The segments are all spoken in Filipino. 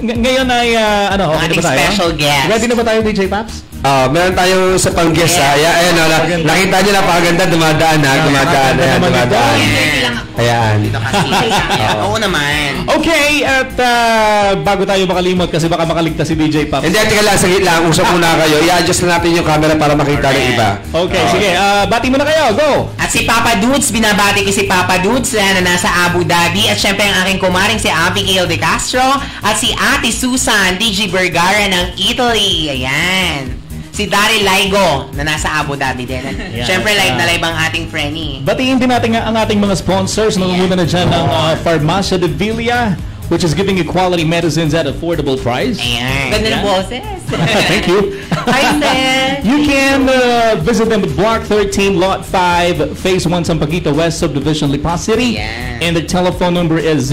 ngayon ay, okay na ba tayo? Special guest. Ready na ba tayo, DJ Paps? Meron tayong sa pang-guest, ayan, nakita nyo na paganda, dumadaan. Ayan. Dito kasi. Oo naman. Okay, at bago tayo makalimot, kasi baka makaligtas si DJ Paps. Hindi, tika lang, saglit lang, usap muna kayo. I-adjust na natin yung camera para makita ng iba. Okay, sige, bati muna kayo, go! At si Papa Dudes, binabati ko si Papa Dudes na nasa Abu Dhabi. At syempre ang aking kumaring si Abigail De Castro. At si Ate Susan DG Vergara ng Italy. Ayan. Si Daryl Laigo na nasa Abu Dhabi din. Syempre live na live ang ating Frenny. Batiin din natin ang ating mga sponsors. Nangunguna na dyan ng Farmacia de Villa, which is giving you quality medicines at affordable price. Ayan. Ganda ng boses. Thank you. Hi, Seth. You can visit them at Block 13, Lot 5, Phase 1, Sampaguita West, Subdivision, Lipa City. Yeah. And the telephone number is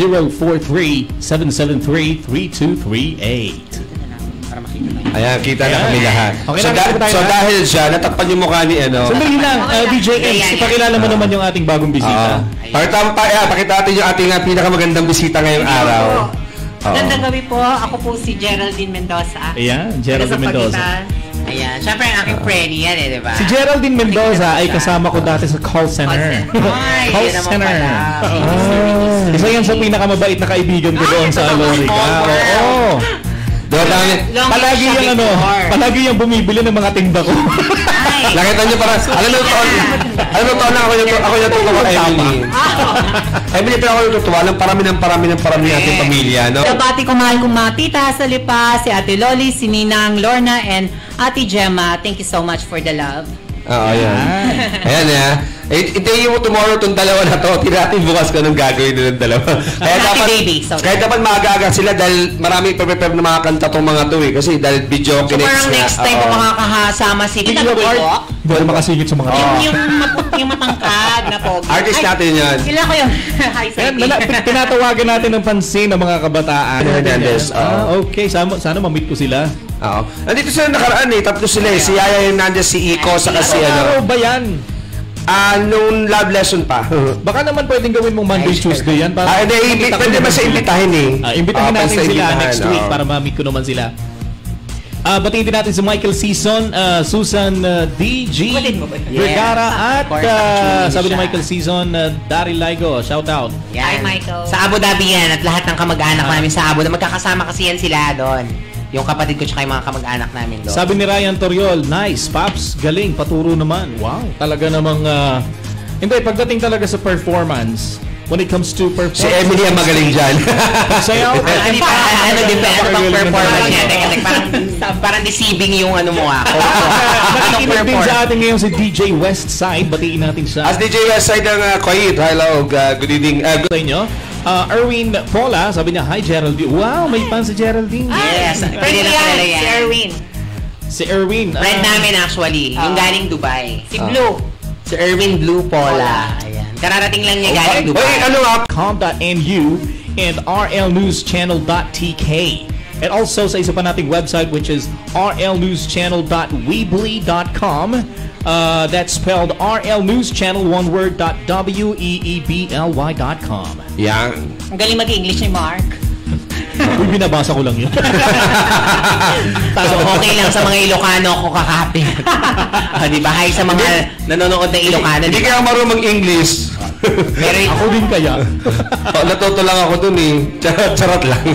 043-773-3238. Ayan, kita na kami lahat. Okay, so dahil siya, natakpan yung mukha ni Sandali lang, DJ X, ipakilala mo naman yung ating bagong bisita. Pakita natin yung ating pinakamagandang bisita ngayong araw. Magandang gabi po. Ako po si Geraldine Mendoza. Ayan, Geraldine Mendoza. Ayan, syempre ang aking Freddy yan di ba? Si Geraldine Mendoza ay kasama ko dati sa call center. Call center. Isa yan sa pinakamabait na kaibigan ko doon sa Alorica. Oo. Palagi yung bumibili ng mga tinda ko. Nakita niyo para, alam mo to na ako yung tutuwa kay Emily. Emily, pero ako yung tutuwa ng parami nating pamilya, no? Kabati ko mahal kong mga tita sa Lipa, si Ate Loli, si Ninang Lorna, and Ate Gemma. Thank you so much for the love. Ayan. Ayan, Hintayin mo tomorrow itong dalawa na to. Tinatin bukas ko nung gagawin nilang dalawa. Kaya dapat maaga-aga sila dahil marami pa-prepare na mga kanta tong mga to eh. Kasi dahil video so parang next time kung makakasama si Pinagawin hindi ko makasingit sa mga yung matangkad na pogi. Artist natin yan. Sila ko yun. Hi, pinatawagan natin ng pansin ng mga kabataan. Okay, sana ma-meet ko sila. Nandito sila nakaraan eh. Tatlo sila eh. Si Yaya Hernandez, si Iko, saka si ano ba yan? Nung love lesson pa. Baka naman pwedeng gawin mong Monday, Tuesday yan. Pwede ba sa imbitahin eh? Imbitahin natin sila next week para ma-meet ko naman sila. Batiin din natin si Michael Season, Susan DG Vergara at sabi ni Michael Season, Daryl Laigo. Shout out. Hi, Michael. Sa Abu Dhabi yan at lahat ng kamag-anak namin sa Abu Dhabi. Magkakasama kasi yan sila doon. Yung kapatid ko tsaka yung mga kamag-anak namin doon. Sabi ni Ryan Toriol, nice, Paps, galing, paturo naman. Wow, talaga namang, hindi, pagdating talaga sa performance, when it comes to performance. Si Emily ang magaling dyan. Sayaw. Ano din bang performance niya? Parang deceiving yung ano mo ako. Nakikinig din sa atin ngayon si DJ Westside. Batiin natin siya. As DJ Westside ang quiet. Hello, good evening. Good sa inyo. Erwin Paula, sabi niya, hi Geraldine. Wow, may fan si Geraldine. Yes. Pwede na kilala yan. Si Erwin. Si Erwin. Friend namin actually. Yung galing Dubai. Si Blue. Si Erwin Blue Paula. Ayan. Kararating lang niya galing Dubai. .com.nu and rlnewschannel.tk. And also sa isa pa nating website which is rlnewschannel.weebly.com. That's spelled rlnewschannel one word .weebly.com. Yan. Ang galing mag-English ni Mark. Uy, binabasa ko lang yun. So okay lang sa mga Ilocano ako kakapit. Diba? Hi sa mga nanonood na Ilocano. Hindi kaya marunong English. Pero ako din kaya. Natuto lang ako dun eh. Charot lang.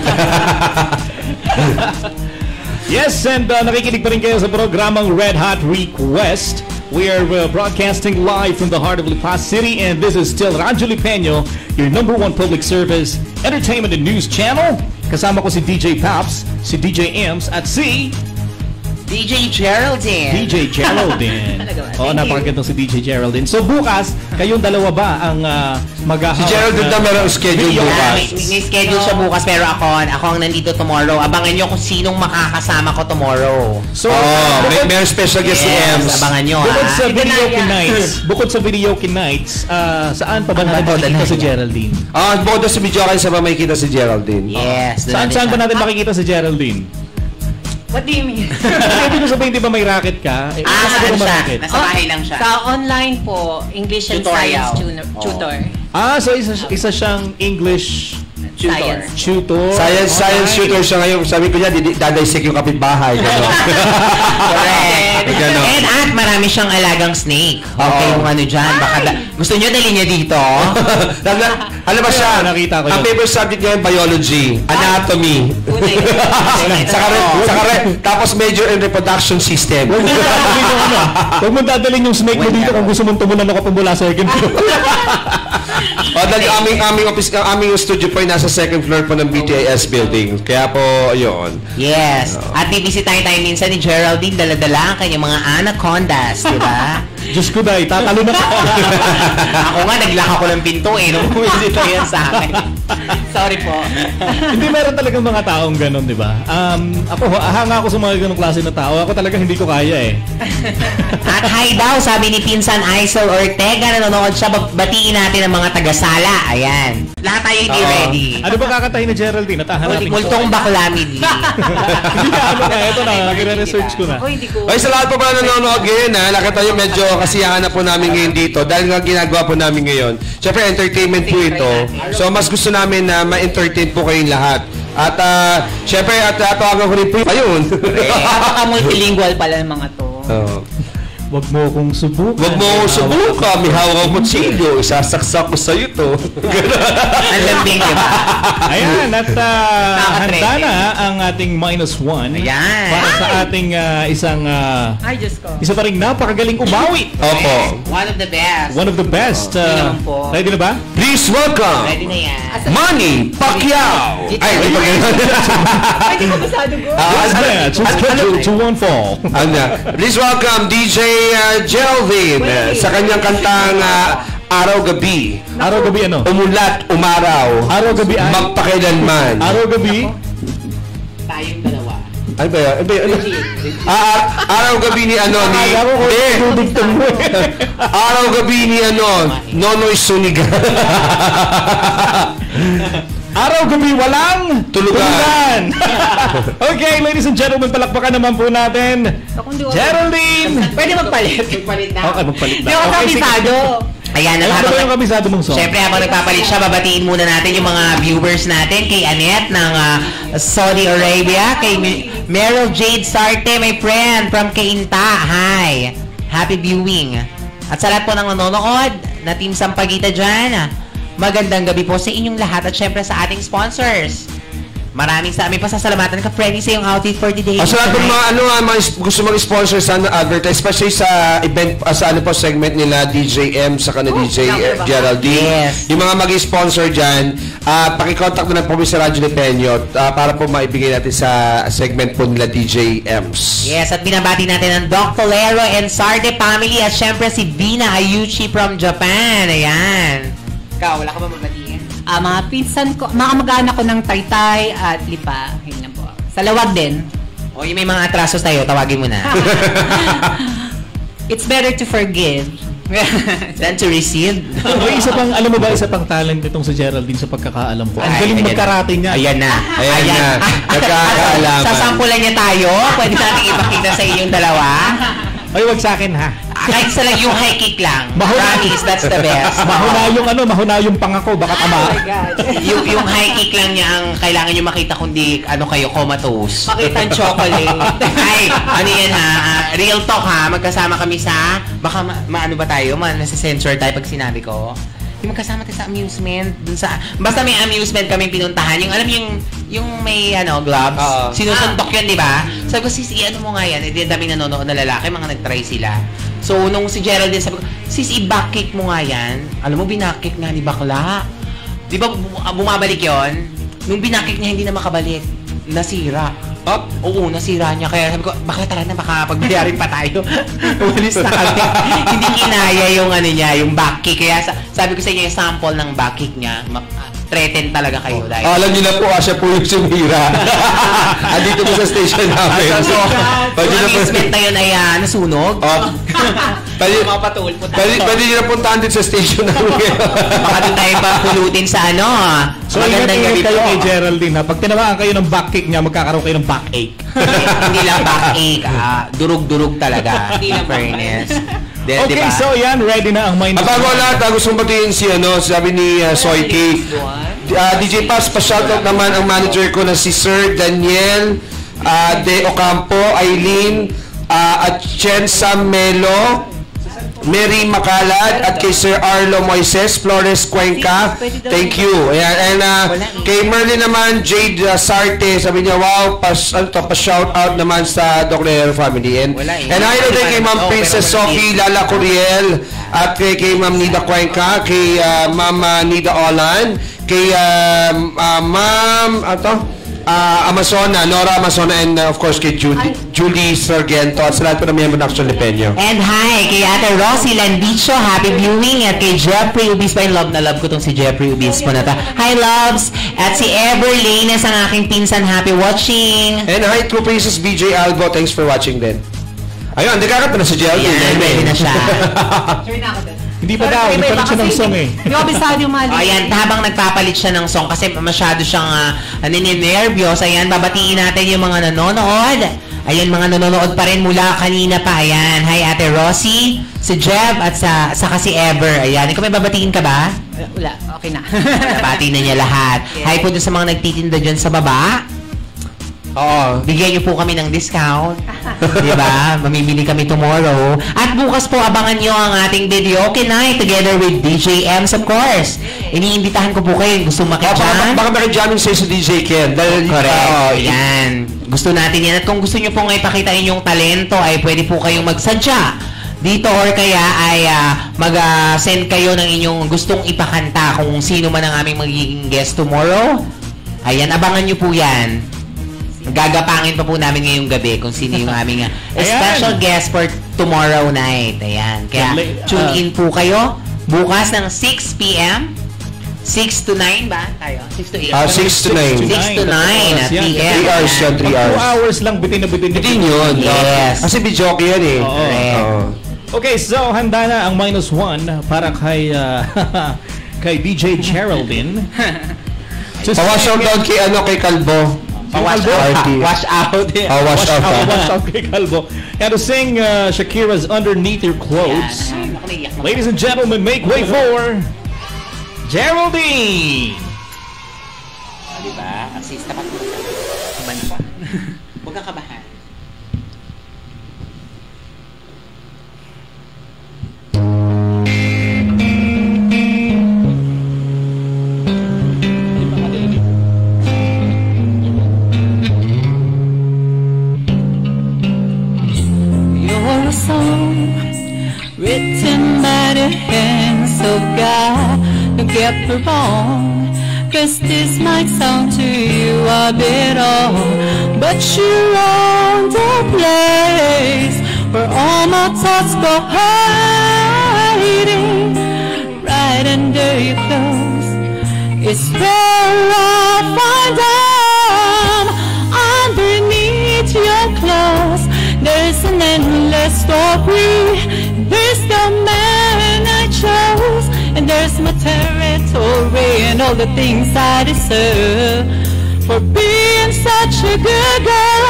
Yes, and nakikinig pa rin kayo sa programang Red Hot Request. We are broadcasting live from the heart of Lipa City, and this is still Radyo Lipeño, your #1 public service, entertainment and news channel. Kasama ko si DJ Paps, si DJ Ems, at si DJ Geraldine. DJ Geraldine. Napakagandang si DJ Geraldine. So bukas, kayong dalawa ba ang maghahawak? Si Geraldine na merong schedule bukas. May schedule siya bukas, pero ako ang nandito tomorrow. Abangan nyo kung sinong makakasama ko tomorrow. So, may special guest si Ems. Abangan nyo, Bukod sa Videoke Nights, saan pa ba natin makikita si Geraldine? Bukod sa Videoke, sa ba makikita si Geraldine? Yes. Saan ba natin makikita si Geraldine? What do you mean? Ibig ko sabihin, di ba may racket ka? Saan siya? Nasa bahay lang siya. Sa online po, English and Science tutor. So isa siyang English Science. Tutor. Science tutor siya ngayon. Sabi ko niya, dadisik yung kapitbahay. Correct. And at marami siyang alagang snake. Okay, yung ano dyan. Baka gusto niyo dali niya dito? Ano ba siya? Nakita ko yun. Ang favorite subject niya yung biology, anatomy. Tapos major in reproduction system. Huwag mo dadalhin yung snake mo dito kung gusto mong tumunan ako pumula sa second floor. aming studio po ay nasa second floor po ng BTIS building. Kaya po, ayun. Yes. At bibisitahin tayo minsan ni Geraldine, dala-dala ang kanyang mga anacondas, di ba? Diyos ko dahil, tatalo na Ako nga, naglaka ko ng pinto nung bumisita yan sa akin. Sorry po. Hindi, meron talagang mga taong ganun, di ba? Ako, hanga ako sa mga ganung klase na tao. Ako talaga hindi ko kaya At hi daw, sabi ni Pinsan Aisel Ortega, nanonood siya, batiin natin ang mga taga-sala. Ayan. Lahat tayo hindi ready. Ano ba kakatahin ni Geraldine? Natahanapin ko. Multong bakla, Midley. Hindi na, ito na, nagre-research ko na. Ay, sa lahat po pala nanonood ngayon, nakita nyo medyo kasiyahan na po namin ngayon dito dahil nga ginagawa po namin ngayon. Siyempre, entertainment po ito. So, mas gusto namin na ma-entertain po kayong lahat. At, siyempre, tawagan ko rin po ayun. Napaka-multilingual pala ng mga to. Wag mo akong subukan. Wag mo akong subukan. May hawak ang kutsilyo. Isasaksak ko sa'yo to. Ang lambing, diba? Ayan, at handa na ang ating -1. Ayan. Para sa ating isang Ay, Diyos ko. isa pa rin napakagaling umawi. Opo. One of the best. One of the best. naman po. Ready na ba? Please welcome Ready na yan. Manny Pacquiao. Ay, hindi pa ganyan. Hindi ko masado ko. This match is scheduled to one fall. Please welcome DJ Geraldine sa kanyang kantang Araw-Gabi. Araw-gabi ano? Umulat, umaraw. Araw-gabi ay? Magpakailanman. Araw-gabi? Tayong dalawa. Ano ba yan? Araw-gabi ni ano ni... Araw-gabi ni ano, Nonoy Suniga. Araw-gabi walang Tulugan. Okay, ladies and gentlemen, palakpakan naman po natin Geraldine. Pwede magpalit. Magpalit na. Okay, magpalit na. Hindi ako kabisado. Ayan, Ano ba yung kabisado mong song? Siyempre, habang nagpapalit siya, babatiin muna natin yung mga viewers natin. Kay Annette ng Saudi Arabia. Kay Meryl Jade Sarte, my friend, from Cainta. Hi. Happy viewing. At sa lahat po ng nanonood, na Team Sampaguita dyan, magandang gabi po sa inyong lahat at syempre sa ating sponsors. Maraming may pasasalamatan ka, Freddy, sa iyong outfit for today. Sa lahat ng mga gusto mag-sponsor sa advertise, especially sa event, sa ano po segment nila, DJ M, sa kanila DJ Geraldine. Yes. Yung mga mag-sponsor dyan, pakicontact na lang po sa Radyo Lipenyo para po maibigay natin sa segment po nila DJ M's. Yes, at binabati natin ang Doc Tolero and Sarde family at syempre si Bina Ayuchi from Japan. Ayan. Ikaw, wala ka ba mabatiin? Mga pinsan ko, mga mag-anak ko ng Taytay at Lipa. Yun na po. Sa Lawag din. O yung may mga atrasos tayo, tawagin mo na. It's better to forgive than to receive. May isa pang, alam mo ba, isa pang talent nitong si Geraldine sa pagkakaalam ko. Ang galing magkarate niya. Ayan na. Ayan na. Nagkakaalaman. Sasampulan niya tayo. Pwede natin ipakita sa inyong dalawa. Ay, wag sa akin ha. Kahit sa lang yung high kick lang. Promise, that's the best. Mahuna yung pangako, baka tama. yung high kick lang niya ang kailangan nyo makita kundi kayo, comatose. Makita ang chocolate. Ay, ano yan ha? Real talk ha? Magkasama kami sa, baka maano ba tayo? Nasa-censor tayo pag sinabi ko. Yung magkasama tayo sa amusement. Basta may amusement kami pinuntahan. Yung alam yung may gloves. Sinusuntok yun, di ba? Sabi ko, sis, ano mo nga yan? Hindi daming nanonood na lalaki, mga nag-try sila. So, nung si Geraldine, sabi ko, sis, i-backkick mo nga yan. Alam mo, binackkick nga ni bakla. Di ba, bumabalik yon? Nung binackkick niya, hindi na makabalik. Nasira. Oo, nasira niya. Kaya sabi ko, bakla tara na, baka pagbayarin pa tayo. Umalis na kami. Hindi kinaya yung yung backkick. Kaya sabi ko sa inyo, yung sample ng backkick niya, threaten talaga kayo. Dahil alam niyo na po, siya po yung sumira. Andito po sa station namin. Yung amusement na yun ay nasunog. Pwede niyo na puntahan din sa station namin. Baka doon tayo papulutin sa So, ingat kayo kay Geraldine ha. Pag tinamaan kayo ng back kick niya, magkakaroon kayo ng backache. Hindi lang backache. Durug-durug talaga. In fairness. Okay, diba? so yan, ready na ang minus Bago one. lahat, gusto kong batiin si, sabi ni Soiki. DJ Paps, pa-shoutout naman ang manager ko na si Sir Daniel De Ocampo, Eileen, at Chen Samelo, Mary Macalad, at kay Sir Arlo Moises, Flores Cuenca. Thank you. Ayan. And kay Merlin naman, Jade Sarte, sabi niya, wow, pa-shoutout naman sa Doctor family. And I know din kay Ma'am Princess Sophie Lala Curiel, at kay Ma'am Nida Cuenca, kay Ma'am Nida Olan, kay Ma'am, Amazona, Nora Amazona, and of course kay Julie Sargento, at sa lahat po na miyembro ng Action Lipenyo. And hi, kay Ate Rosie Landicho, happy viewing, at kay Jeffrey Ubispo, love na love ko tong si Jeffrey Ubispo na ta. Hi, loves! At si Ever Lanes, ang aking pinsan, happy watching! And hi, True Princess BJ Albo, thanks for watching din. Ayun, nagkakata na si Jelly. Ayan, ready na siya. Turn na ako din. Hindi pa daw, nagpalit siya ng song eh. Yung abisado yung mali. Ayan, habang nagpapalit siya ng song kasi masyado siyang nininervyos. Ayan, babatiin natin yung mga nanonood. Ayan, mga nanonood pa rin mula kanina pa. Ayan, hi Ate Rosie, si Jeb, at saka si Ever. Ayan, ikaw may babatiin ka ba? Wala, okay na. Nabati na niya lahat. Hi po dun sa mga nagtitinda dyan sa baba. Oo. Bigyan niyo po kami ng discount. Diba? Mamimili kami tomorrow. At bukas po, abangan niyo ang ating video night together with DJ Ems, of course. Iniimbitahan ko po kayo. Gusto makidyan? Baka makijamming sa'yo sa DJ Ken. Correct. Yan. Gusto natin yan. At kung gusto niyo pong ipakita inyong talento, ay pwede po kayong magsadya dito, or kaya ay mag-send kayo ng inyong gustong ipakanta kung sino man ang aming magiging guest tomorrow. Ayan, abangan niyo po yan. Gagapangin pa po namin ngayong gabi kung sino yung aming special guest for tomorrow night. Ayan. Kaya tune in po kayo bukas ng 6 p.m. 6 to 9 ba? Tayo? 6 to 8? 6 to 9. 6 to 9 at p.m. 3 hours yan, 3 hours. 2 hours lang, bitin na bitin. Bitin yun. Yes. Kasi bidyoke yan eh. Okay, so handa na ang minus one para kay kay DJ Geraldine. Pawash out down kay Kalbo. Wash out. Wash out. Wash out kay Kalbo. And to sing Shakira's Underneath Your Clothes. Ladies and gentlemen, make way for Geraldine! Diba? Assist ka pa. Kaban pa. Huwag kang kabahan. You're a song written by the hands of God. Don't get me wrong, 'cause this might sound to you a bit odd, but you're on the place where all my thoughts go hiding. Right under your clothes is where I find them. Underneath your clothes there's an endless story. There's the man I chose, and there's my territory and all the things I deserve for being such a good girl.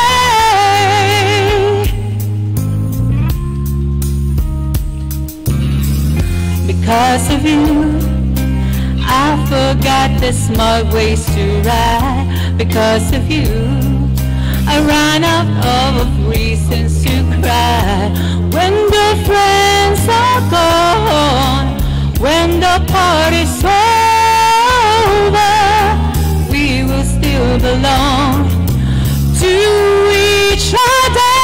Because of you, I forgot the smart ways to ride. Because of you, I ran out of reasons to cry. When the friends are gone, when the party's over, we will still belong to each other.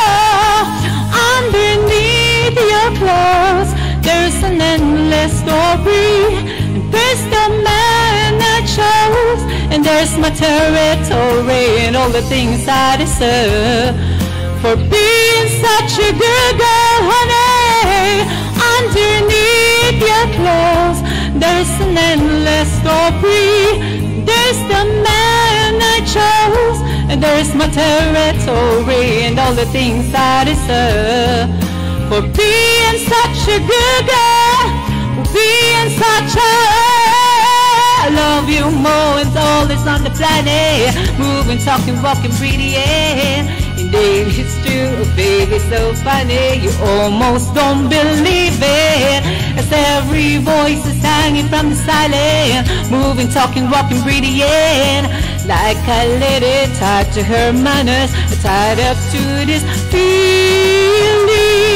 Underneath your clothes there's an endless story. There's the man I chose, and there's my territory and all the things I deserve for being such a good girl, honey. Underneath your clothes there's an endless story. There's the man I chose, and there's my territory and all the things I deserve for being such a good girl, for being such a... I love you more, it's all that's on the planet. Moving, talking, walking, pretty, yeah. Indeed, it's true, baby, so funny. You almost don't believe it. As every voice is hanging from the silent, moving, talking, walking, breathing. Like a lady tied to her manners, tied up to this feeling.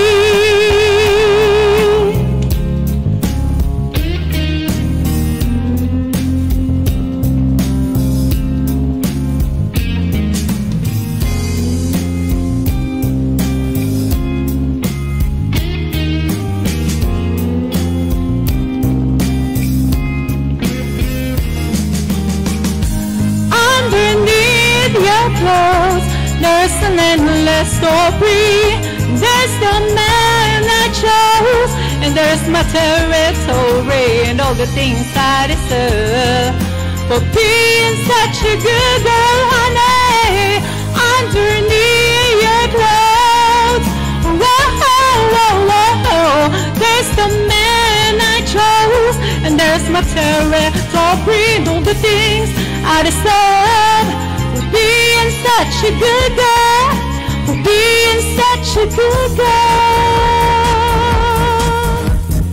There's an endless story. There's the man I chose, and there's my territory, and all the things I deserve for being such a good girl, honey. Underneath your clothes, whoa. There's the man I chose, and there's my territory, and all the things I deserve. Being such a good girl, for being such a good girl.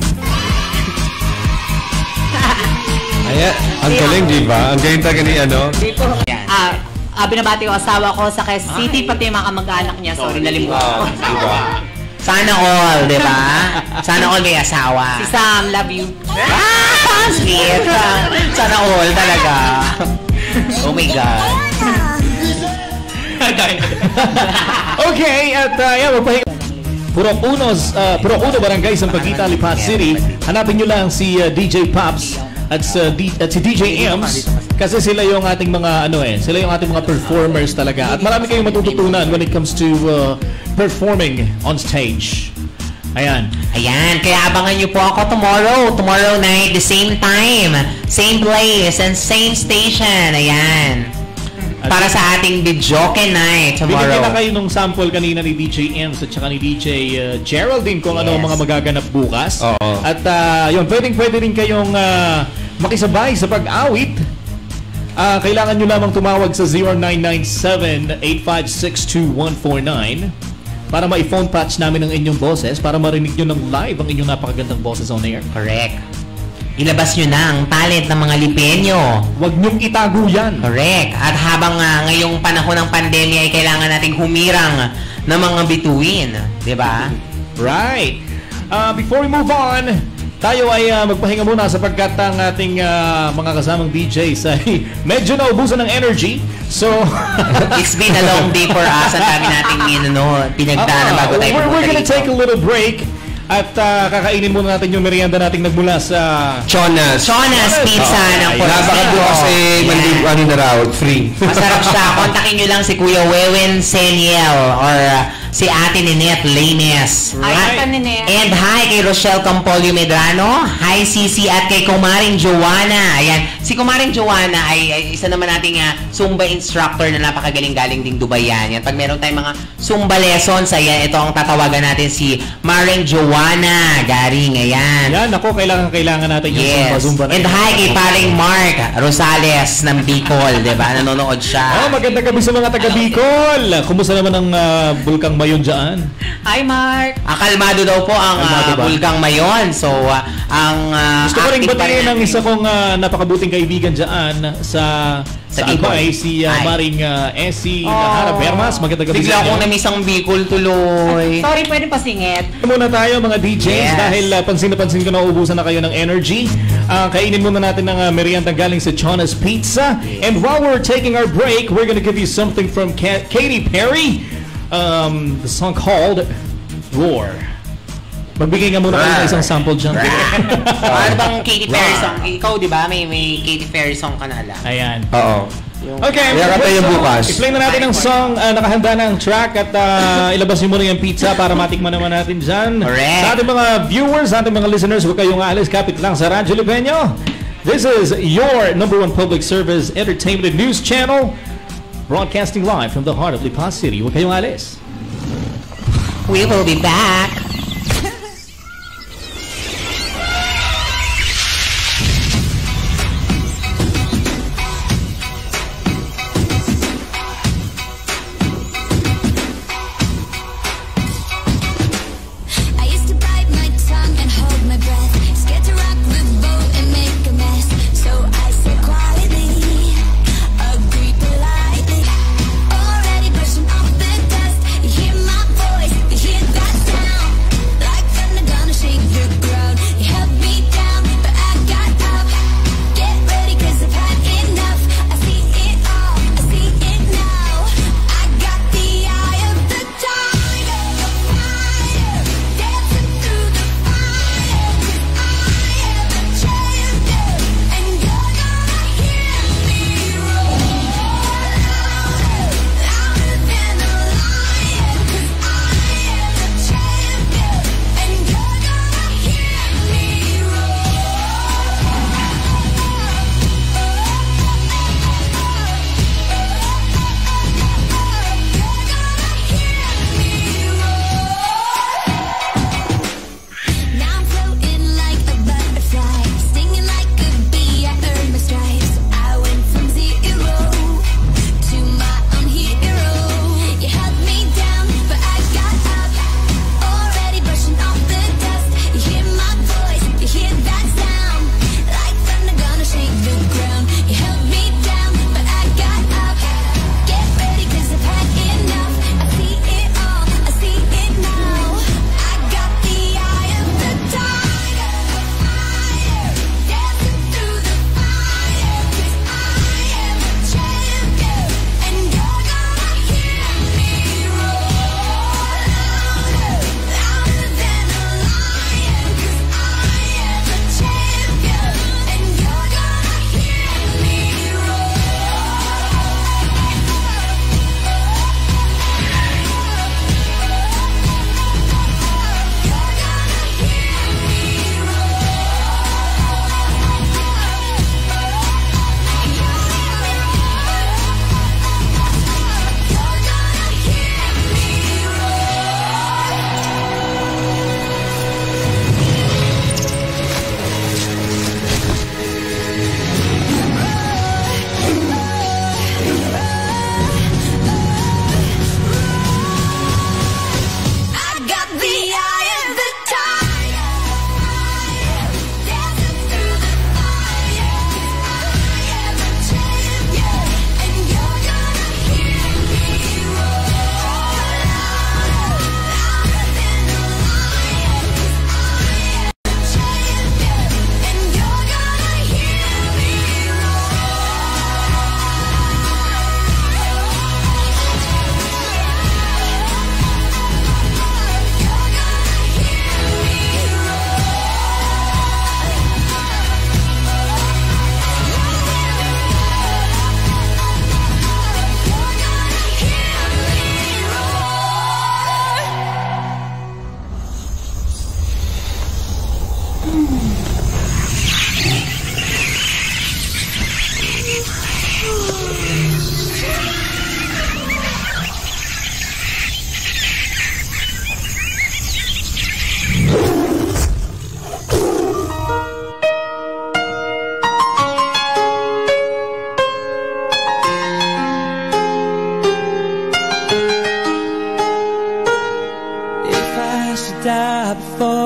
Ayan, ang galing, di ba? Ang galing talaga ni ano? Binabati ko asawa ko sa Quezon City, pati yung mga kamag-anak niya. Sorry, nalimutan ko. Sana all, di ba? Sana all may asawa. Si Sam, love you. Sweet. Sana all talaga. Oh my God. Okay, at magpahinga. Puro Uno Barangay sa Paguita, Lipa City. Hanapin nyo lang si DJ Pops at si DJ Ems kasi sila yung ating mga sila yung ating mga performers talaga. At marami kayong matututunan when it comes to performing on stage. Ayan, kaya abangan nyo po ako tomorrow night, the same time, same place, and same station. Ayan. Para sa ating Videoke night tomorrow. Binigyan na kayo nung sample kanina ni DJ Ems at saka ni DJ Geraldine kung ano ang mga magaganap bukas. At yun, pwede rin kayong makisabay sa pag-awit. Kailangan nyo lamang tumawag sa 0997-856-2149 para ma-phone patch namin ang inyong boses, para marinig nyo ng live ang inyong napakagandang boses on air. Correct. Ilabas nyo na ang talent ng mga Lipenyo. Huwag nyong itago yan. Correct. At habang ngayong panahon ng pandemya ay kailangan nating humirang ng mga bituin. Diba? Right. Before we move on, tayo ay magpahinga muna sapagkat ang ating mga kasamang DJs ay medyo naubusan ng energy. So, it's been a long day for us. Ang dami nating pinagdaanan bago tayo pumunta we're gonna dito. take a little break at kakainin muna natin yung merienda nating nagmula sa Chonas Pizza ng Napakabukas ano na raw, free. Masarap siya. Kontakin nyo lang si Kuya Wewen Seniel or si Ate Ninette Laines. Hi, Ate Ninette. And hi kay Rochelle Campolio Medrano. Hi, Sisi. At kay Kumaring Joanna. Ayan. Si Kumaring Joanna ay isa naman nating Zumba instructor na napakagaling galing ding Dubai yan. Pag meron tayong mga Zumba lessons, ayan, ito ang tatawagan natin si Maring Joanna Garing. Ayan. Yan, ako, kailangan natin yung Zumba. And hi kay paring Mark Rosales ng Bicol. Diba? Nanonood siya. Magandang gabi sa mga taga Bicol. Kumusta naman ang Bulkang Mayon dyan? Hi, Mark. Kalmado daw po ang Bulkang Mayon. So, gusto ko rin batiin ng isa kong napakabuting kaibigan dyan sa Albay, si Maring Essie Lahara Bermas. Magandang gabi bigla sa inyo. akong namiss ang Bicol tuloy. Sorry, pwede pasingit. Muna tayo mga DJs dahil pansin na pansin ko na ubusan na kayo ng energy. Kainin muna natin ng merienda galing sa Chonas Pizza. And while we're taking our break, we're gonna give you something from Katy Perry. The song called Roar. Magbigay nga muna kayo ng isang sample dyan. Ano bang Katy Perry song? Ikaw, di ba? May Katy Perry song ka na alam. Ayan. Oo. Okay, i-play na natin ang song, nakahanda na ang track at ilabas nyo muna yung pizza para matikman naman natin dyan. Correct. Sa ating mga viewers, sa ating mga listeners, huwag kayong aalis, kapit lang sa Radyo Lipenyo. This is your #1 public service entertainment and news channel, broadcasting live from the heart of Lipa City. Huwag kayong aalis. We will be back.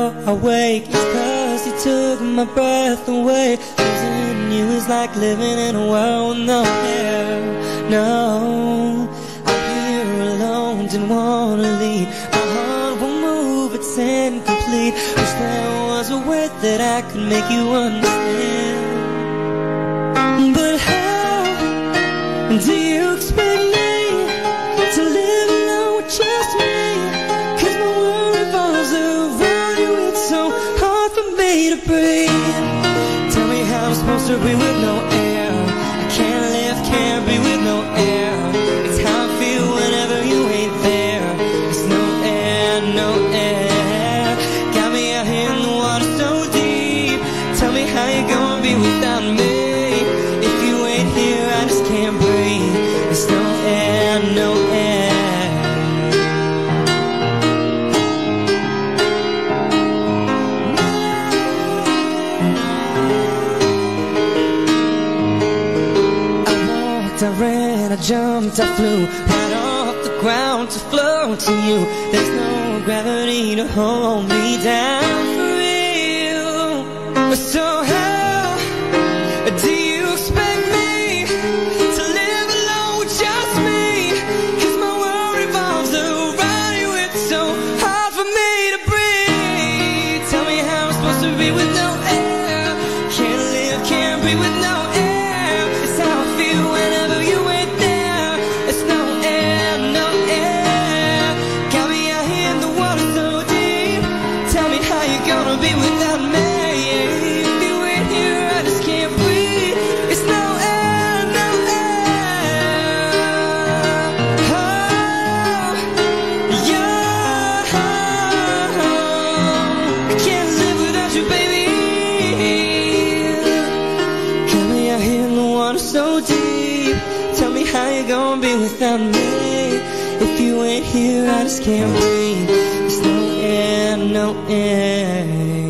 before I wake. It's 'cause you took my breath away. Losing you is like living in a world with no air. No, I'm here alone, didn't wanna leave. My heart won't move, it's incomplete. Wish there was a way that I could make you understand. But how do you expect me to live alone with just me? 'Cause my world revolves around you, it's so hard for me to breathe. Tell me how I'm supposed to breathe with no air. I can't live, can't breathe with no air. It's how I feel whenever you ain't there. There's no air, no air. Got me out here in the water so deep. Tell me how you gonna be without me. If you ain't here, I just can't breathe. There's no air, no air. I ran, I jumped, I flew right off the ground to float to you. There's no gravity to hold me down for real. So how do you expect me to live alone with just me? 'Cause my world revolves around you, it's so hard for me to breathe. Tell me how I'm supposed to be with no air. Can't live, can't breathe with no air. It's how I feel whenever you ain't there. It's no air, no air. Got me out here in the water so deep. Tell me how you gonna be without me. If you ain't here, I just can't breathe. It's no air, no air. Oh, yeah. I can't live without you, baby. Got me out here in the water so deep. Tell me how you gonna be without me. If you ain't here, I just can't breathe. There's no air, no air.